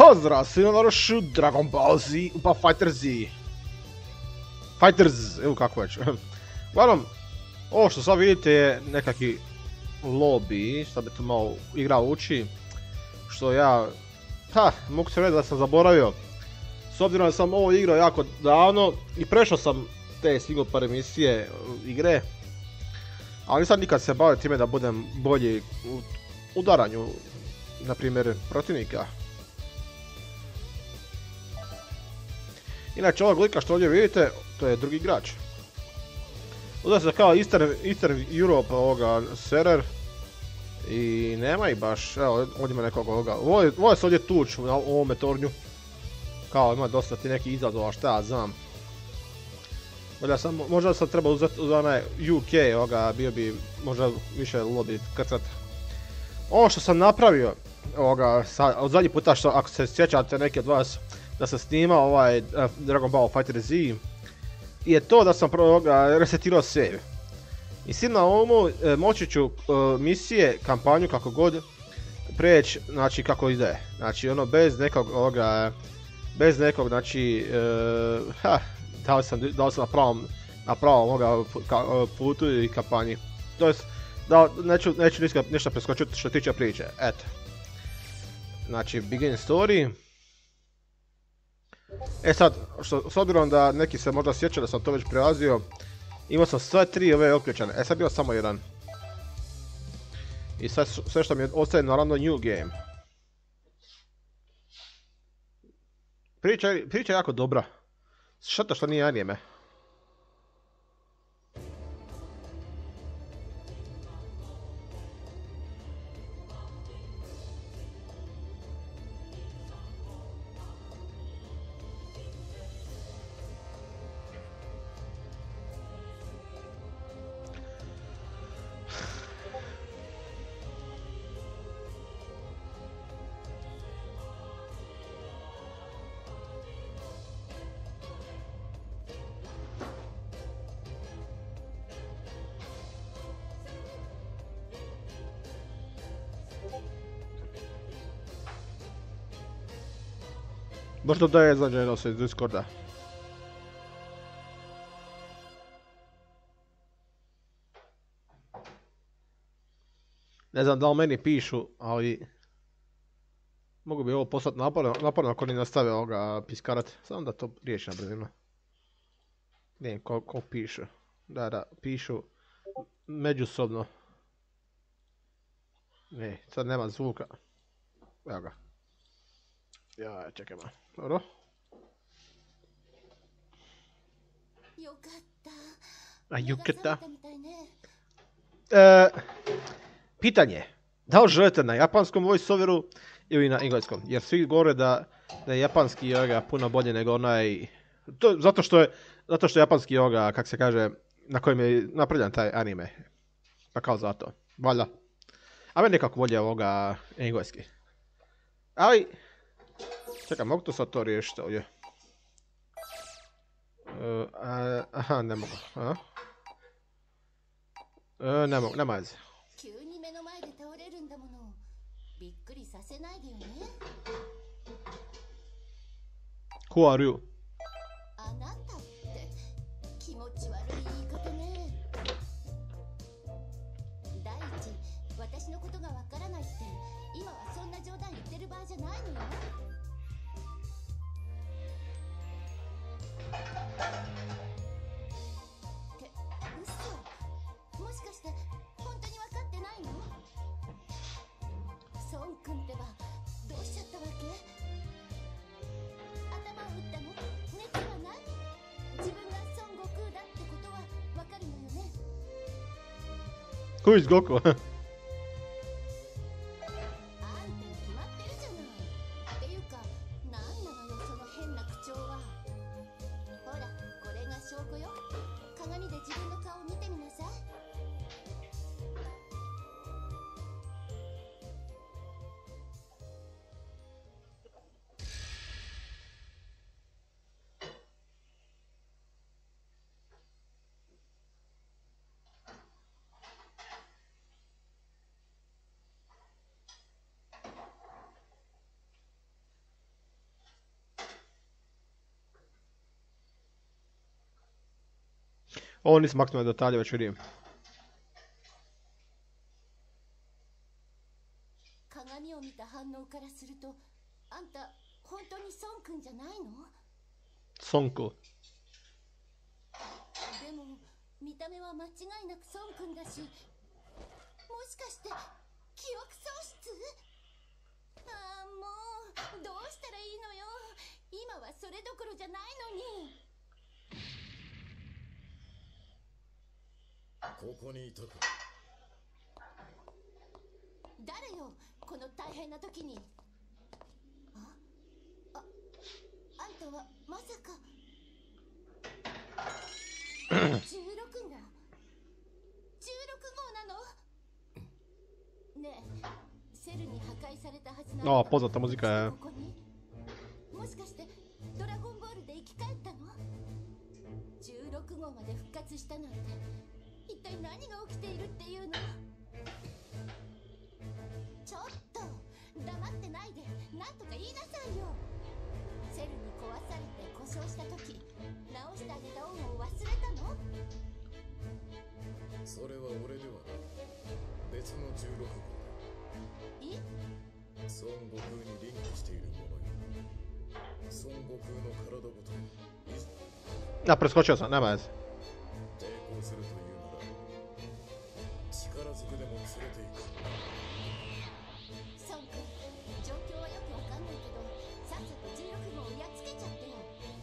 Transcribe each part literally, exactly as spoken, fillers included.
Pozdrav svima narušu Dragon Ball Z, pa Fighter Z. Fighters, evo kako već. Uglavnom, ovo što sad vidite je nekakvi lobby, što bi to malo igra uči. Što ja, ha, mogu se reći da sam zaboravio. S obzirom da sam ovo igrao jako davno i prešao sam te single player emisije igre. Ali nisam nikad se bavio time da budem bolji u udaranju, na primjer, protivnika. Inače, ovog lika što ovdje vidite, to je drugi igrač. Uzeo se kao Eastern, Eastern Europe ovoga server. I nema ih baš, evo, ovdje ima nekog ovoga. Vole se ovdje tuć u ovome tornju. Kao ima dosta ti neki izazova, šta ja znam. Možda sam, možda sam trebao uzeti uz onaj U K, ovoga, bio bi možda više lobby krcat. Ovo što sam napravio, ovoga, sa, od zadnji puta što, ako se sjećate neki od vas, da sam snimao ovaj uh, Dragon Ball Fighter Z, je to da sam prvo resetirao save. I s tim na umu e, moći ću e, misije, kampanju, kako god, preći, znači kako ide. Znači ono bez nekog ovoga, bez nekog, znači, e, ha, da li sam, da li sam na pravom, na pravom ovoga ka, putu i kampanji. To jest, da neću, neću ništa, ništa preskočiti što tiče priče, eto. Znači, begin story. E sad, što, s obzirom da neki se možda sjećaju da sam to već prelazio, imao sam sve tri ove uključene, e sad bio samo jedan. I sad sve što mi ostaje naravno new game. Priča, priča je jako dobra. Šteta što nije anime. Možda da je zađeno se iz Discorda. Ne znam da li meni pišu, ali mogu bi ovo poslati naporno, naporno ako ni nastave ovoga piskarat. Samo da to riješi na brzinu. Ne znam ko, ko piše. Da, da, pišu međusobno. Ne, sad nema zvuka. Evo ga. Ja, čekaj malo. Dobro. A, Yukata. E, pitanje. Da li želite na japanskom voiceoveru ili na engleskom? Jer svi govore da, da je japanski yoga puno bolje nego onaj... To, zato što je, zato što je japanski yoga, kak se kaže, na kojem je napravljen taj anime. Pa kao zato. Valjda. A meni nekako bolje ovoga engleski. Ali... Čekaj, mogu to sad to riješiti ovdje? Uh, a, aha, ne mogu. A? Uh, ne mogu, nema veze. Who are you? Who is Goku? Ovo nisam maknuo detalje, već vidim. 鏡を見た反応からすると、あんた本当にソン君じゃないの？ ソンク。 でも見た目は間違いなくソン君だし、もしかして記憶喪失？ああ、もうどうしたらいいのよ。今はそれどころじゃないのに。 ここにいたか。 誰よ、この大変な時に。あ、あ、あんたはまさかじゅうろくごう？ じゅうろくごうなの？ねえ、セルに破壊されたはずなの。 あ、ポザったムジカ。 ここにもしかしてドラゴンボールで生き返ったの？じゅうろくごうまで復活したなんて、一体何が起きているっていうの？ちょっと黙ってないで、なんとか言いなさいよ。セルに壊されて故障した時、直してあげた恩を忘れたの？ それは俺ではない。別のじゅうろくごう。 え？ 孫悟空にリンクしているものよ。孫悟空の体ごとに A, preskočio sam, nema veze. 抵抗するというなら力ずくでも連れていく。 ソン君、状況はよくわかんないけど、さっさとじゅうろくごうをやっつけちゃってよ。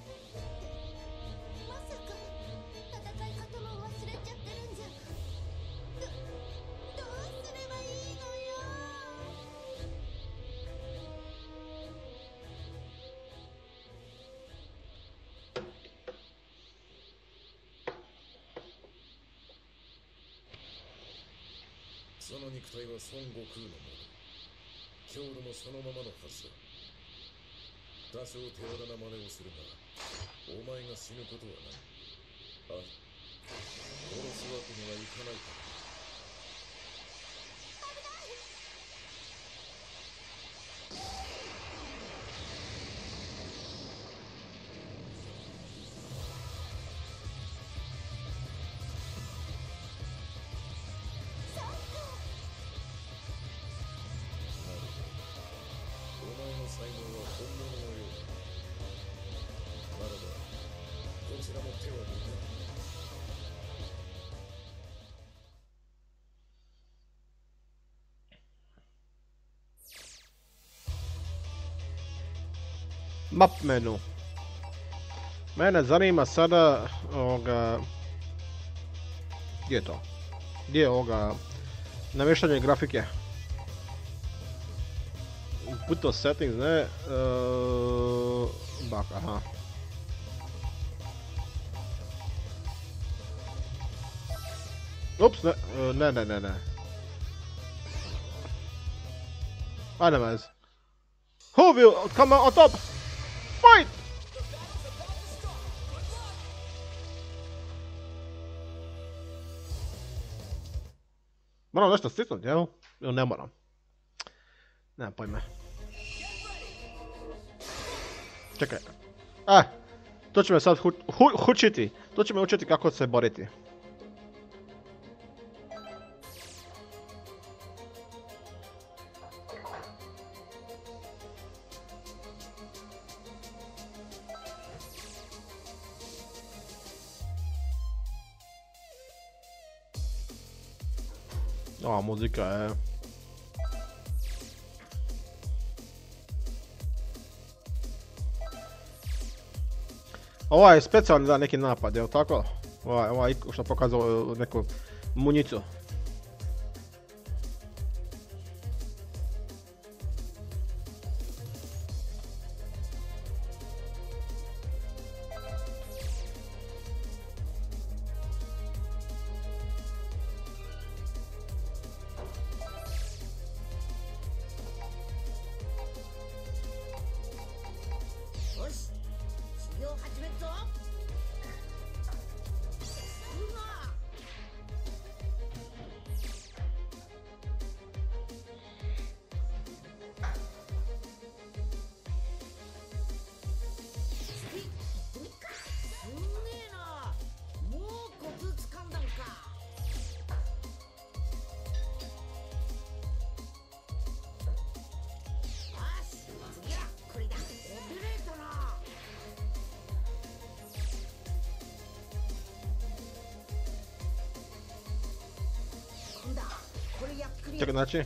ってまさか戦い方も忘れちゃってるんじゃ。どどうすればいいのよ。 その肉体は孫悟空のもの。強度もそのままのはずだ。多少手荒な真似をするが、お前が死ぬことはない。ある。殺すわけにはいかないから。才能は本物のようだ。ならば、こちらも手を抜く。 Map menu. Mene zanima sada ovoga... Gdje je to? Gdje je ovoga... namještanje grafike? Put to settings, ne? Uh, bak, aha. Ups, ne, uh, ne, ne, ne, ne. Ajde, mez. Who will come on top? Fight! Moram nešto stisnuti, jel? Ili ne moram? Nemam pojma. Čekaj. A, to će me sad hu, hu, učiti. To će me učiti kako se boriti. A, muzika je... Ovaj je specijalni da neki napad, jel tako? Ovaj, ovaj što pokazao neku munjicu. Čekaj, znači?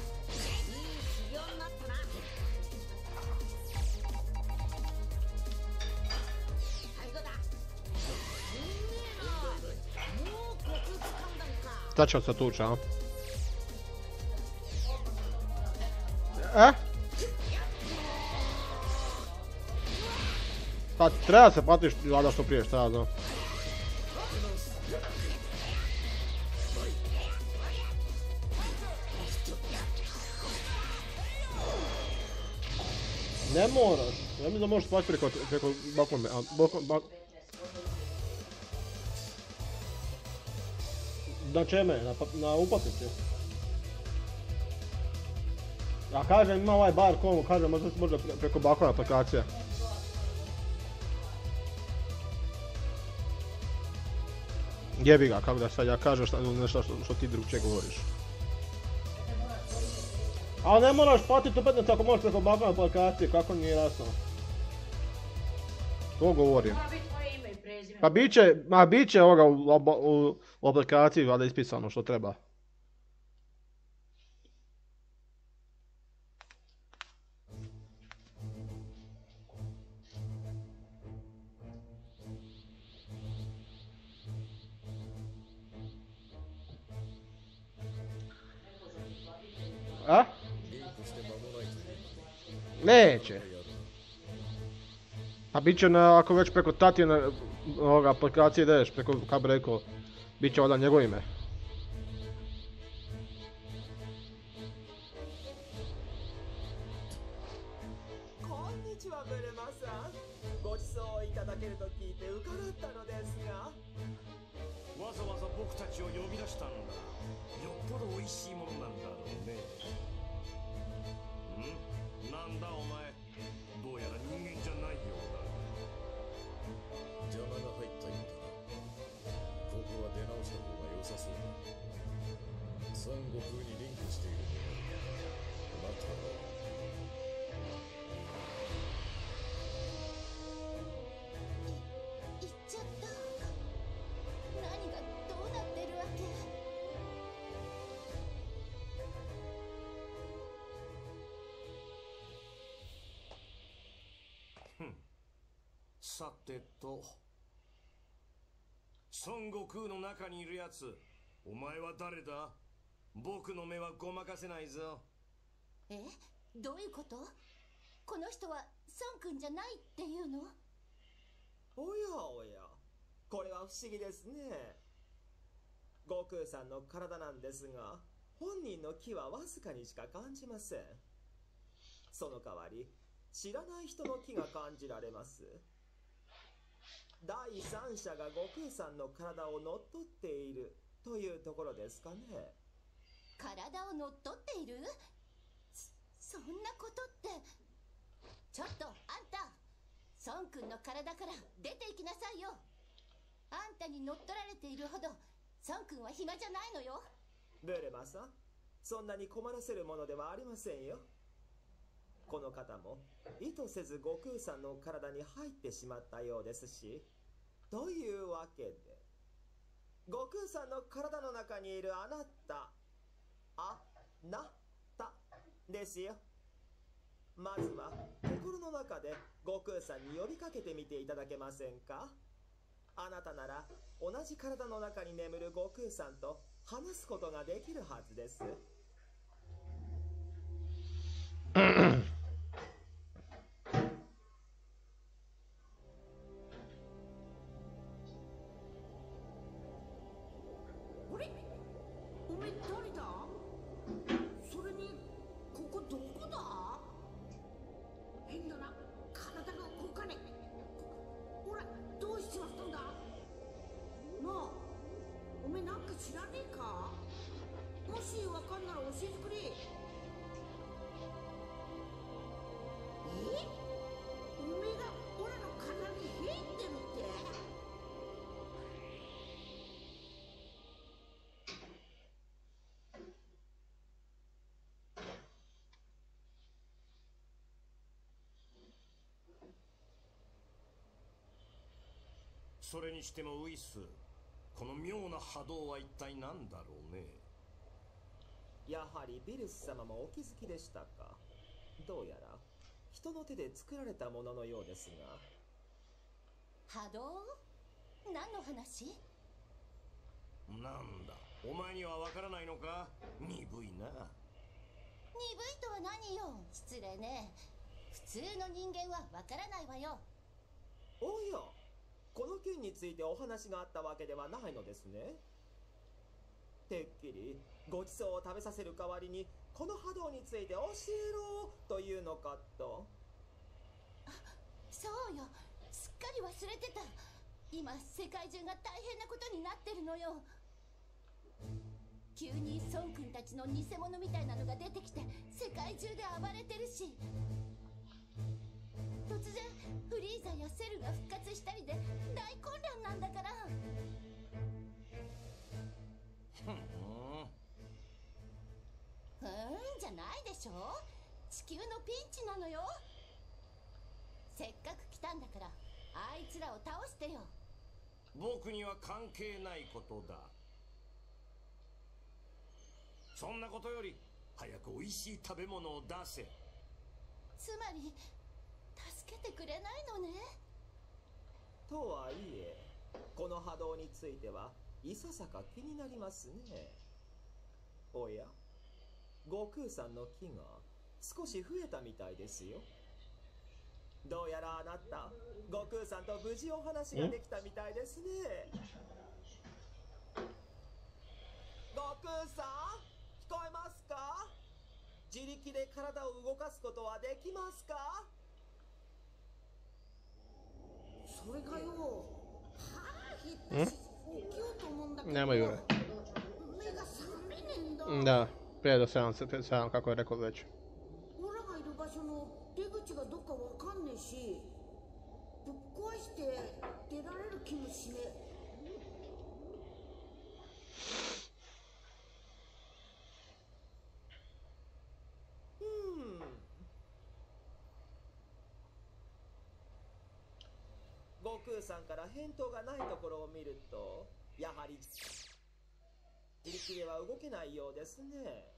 Šta će on sad tuča, a? E? Pa treba se patiš vlada što prije, šta ja znam. Ne moraš, ja mislim da možeš spati preko, preko balkona, a balkon, balkon... Na čeme? Na, na uplatnici? Ja kažem, ima ovaj bar komu, kažem, možda, možda preko balkona aplikacija. Jebi ga, kako da sad ja kažem šta, nešto što, što ti drugčije govoriš. Ali ne moraš platiti u petnaest ako možeš preko balkona aplikacije, kako nije jasno. To govorim. Pa bit će, ma bit će ovoga u, u, u aplikaciji valjda ispisano što treba. A? Neće. A bit će na, ako već preko tatine ovoga aplikacije ideš, preko, kako bi rekao, bit će onda njegovo ime. さてと、孫悟空の中にいるやつ、お前は誰だ？僕の目はごまかせないぞ。 え？どういうこと？この人は孫くんじゃないっていうの？ おやおや、これは不思議ですね。悟空さんの体なんですが、本人の気はわずかにしか感じません。その代わり、知らない人の気が感じられます。第三者が悟空さんの体を乗っ取っているというところですかね。 体を乗っ取っている？そ、そんなことって。ちょっとあんた、孫くんの体から出て行きなさいよ。あんたに乗っ取られているほど孫くんは暇じゃないのよ。 ブルマさん、そんなに困らせるものではありませんよ。この方も意図せず悟空さんの体に入ってしまったようですし、というわけで悟空さんの体の中にいるあなた、あなたですよ。まずは心の中で悟空さんに呼びかけてみていただけませんか。あなたなら同じ体の中に眠る悟空さんと話すことができるはずです。 それにしてもウイス、この妙な波動は一体何だろうね。 やはりビルス様もお気づきでしたか。どうやら人の手で作られたもののようですが。 波動？何の話？ なんだ、お前にはわからないのか。鈍いな。 鈍いとは何よ、失礼ね。普通の人間はわからないわよ。 おや、この件についてお話があったわけではないのですね。てっきりごちそうを食べさせる代わりにこの波動について教えろというのかと。 そうよ、すっかり忘れてた。今世界中が大変なことになってるのよ。急に孫君たちの偽物みたいなのが出てきて世界中で暴れてるし、突然フリーザやセルが復活したりで大混乱なんだから。 ふんふーんじゃないでしょ。地球のピンチなのよ。せっかく来たんだからあいつらを倒してよ。 僕には関係ないことだ。そんなことより早くおいしい食べ物を出せ。 つまり助けてくれないのね。 とはいえ、この波動についてはいささか気になりますね。おや、悟空さんの木が少し増えたみたいですよ。どうやらあなた悟空さんと無事お話ができたみたいですね。悟空さん、聞こえますか？自力で体を動かすことはできますか？ それがよ、腹減ったし起きようと思うんだけど Nema Jure. 目が覚めねえんだ。 Da, prije da sedam, sedam kako je rekao već. オラがいる場所の出口がどっかわかんねえし、ぶっ壊して出られる気もしねえ。 悟空さんから返答がないところを見ると、やはり自力では動けないようですね。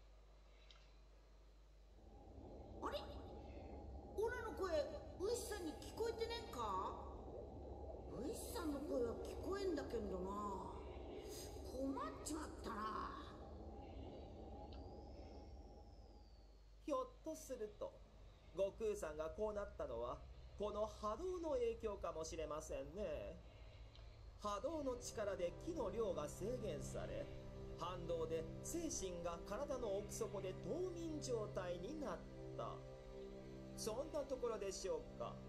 あれ、オラの声ウイスさんに聞こえてねえか？ウイスさんの声は聞こえんだけどな。困っちまったな。 ひょっとすると悟空さんがこうなったのはこの波動の影響かもしれませんね。波動の力で気の量が制限され、反動で精神が体の奥底で冬眠状態になった。そんなところでしょうか。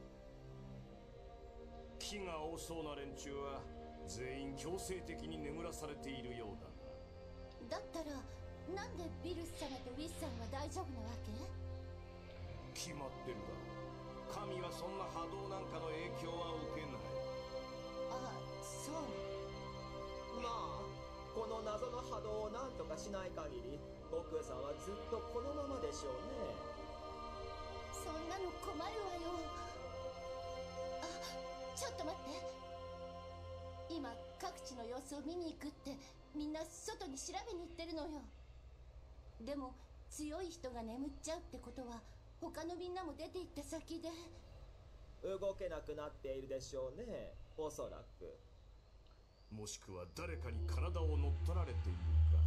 気が多そうな連中は全員強制的に眠らされているようだ。 だったらなんでビルス様とウィスさんは大丈夫なわけ？ 決まってるだろう。神はそんな波動なんかの影響は受けない。 あ、そう。 まあこの謎の波動を何とかしない限り悟空さんはずっとこのままでしょうね。 そんなの困るわよ。あ、ちょっと待って。今各地の様子を見に行くってみんな外に調べに行ってるのよ。でも強い人が眠っちゃうってことは他のみんなも出て行った先で動けなくなっているでしょうね、おそらく。 もしくは誰かに体を乗っ取られているか。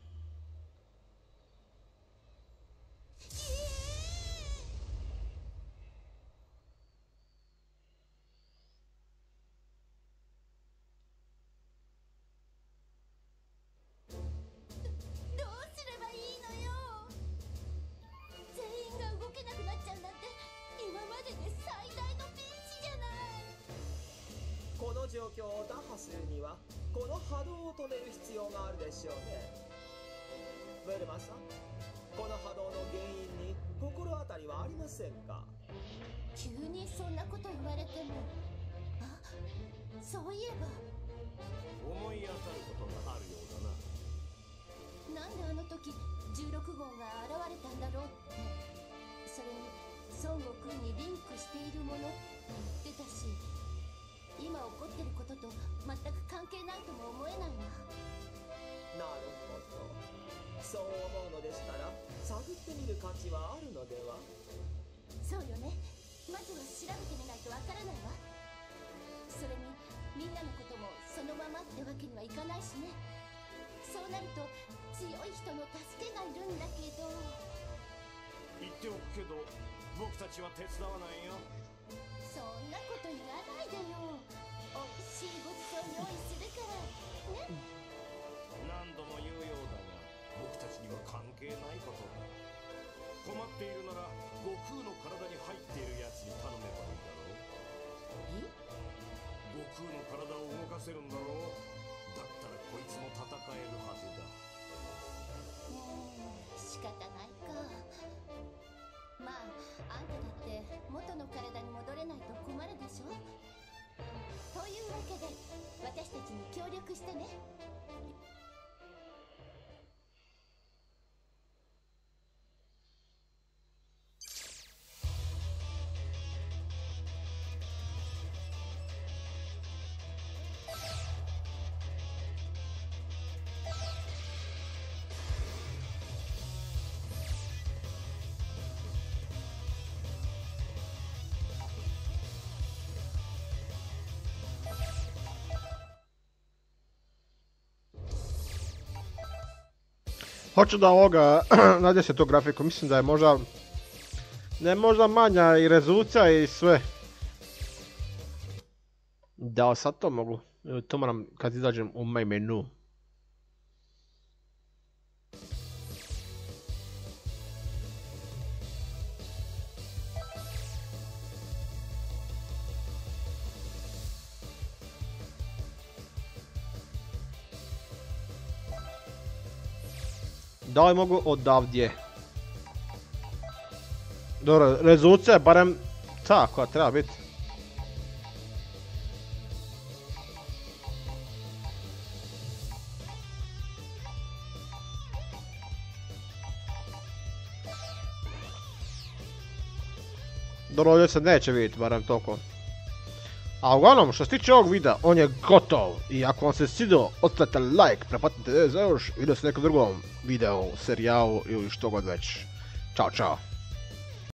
どうすればいいのよ。全員が動けなくなっちゃうなんて今までで最大のピンチじゃない。 この状況を打破するにはこの波動を止める必要があるでしょうね。ブルマさん、この波動の原因に心当たりはありませんか？ 急にそんなこと言われても。あ、そういえば思い当たることがあるようだな。 なんであの時じゅうろく号が現れたんだろうって。それに孫悟空にリンクしているものって言ってたし、今起こってることと全く関係ないとも思えないわ。 なるほど、そう思うの探ってみる価値はあるのでは？ そうよね。まずは調べてみないとわからないわ。それにみんなのこともそのままってわけにはいかないしね。そうなると強い人の助けがいるんだけど。 言っておくけど僕たちは手伝わないよ。 そんなこと言わないでよ。おいしいごちそう用意するからね。 何度も言うようだが僕たちには関係ないことだ。困っているなら悟空の体に入っているやつに頼めばいいだろう。 え？ 悟空の体を動かせるんだろう。だったらこいつも戦えるはずだ。 うーん、仕方ないか。まああんただって元の体に戻れないと困るでしょ。というわけで私たちに協力してね。 Hoću da ovoga, nađe se tu grafiku, mislim da je možda, ne možda manja i rezolucija i sve. Da, sad to mogu, to moram kad izađem u main menu. Da li mogu odavdje? Dobro, rezolucija je barem ta koja treba biti. Dobro, ovdje se neće vidjeti, barem toliko. A uglavnom, što se tiče ovog videa, on je gotov. I ako vam se svidio, ostavite like, prepatite za još i da se nekom drugom videu, serijalu ili što god već. Ćao, čao.